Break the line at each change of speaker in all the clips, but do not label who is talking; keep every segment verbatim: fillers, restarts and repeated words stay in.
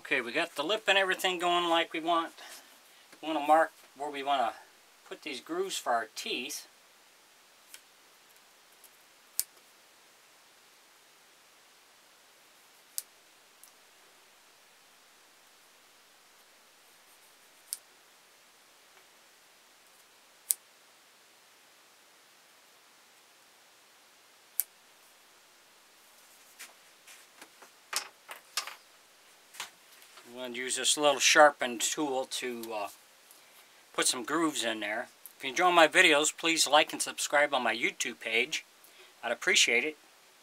Okay, we got the lip and everything going like we want. We want to mark where we want to put these grooves for our teeth. I'm going to use this little sharpened tool to uh, put some grooves in there. If you enjoy my videos, please like and subscribe on my YouTube page. I'd appreciate it.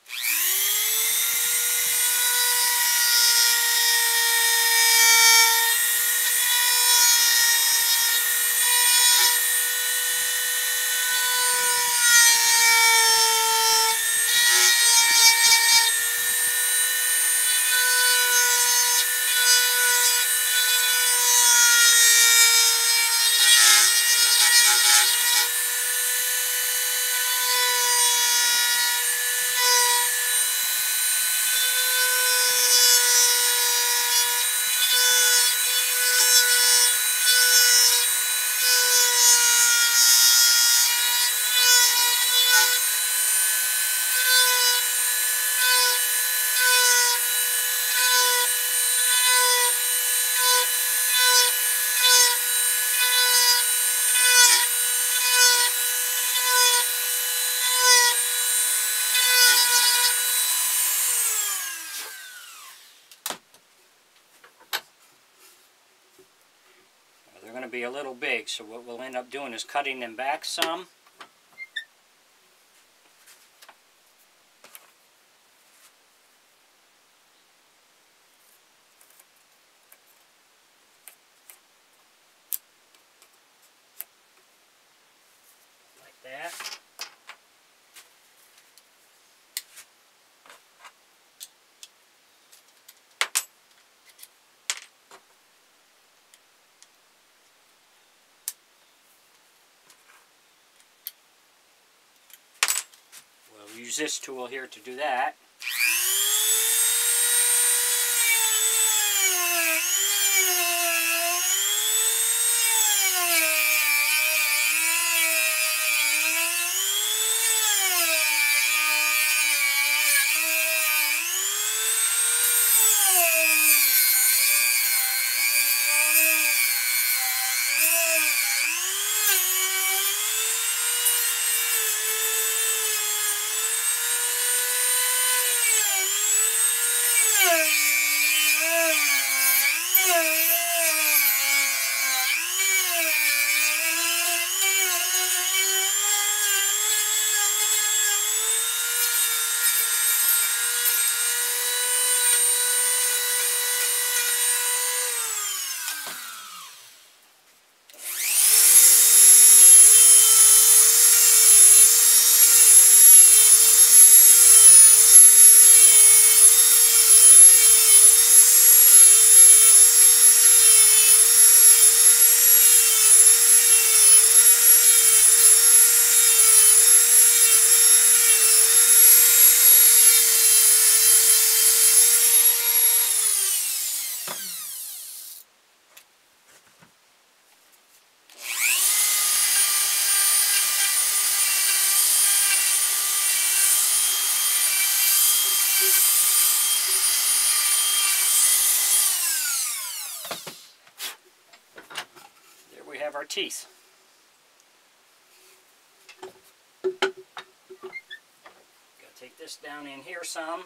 They're going to be a little big, so what we'll end up doing is cutting them back some. Like that. We'll use this tool here to do that. Have our teeth. Gotta take this down in here some.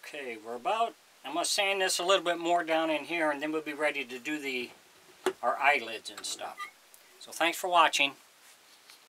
Okay, we're about, I'm going to sand this a little bit more down in here, and then we'll be ready to do the our eyelids and stuff. So thanks for watching.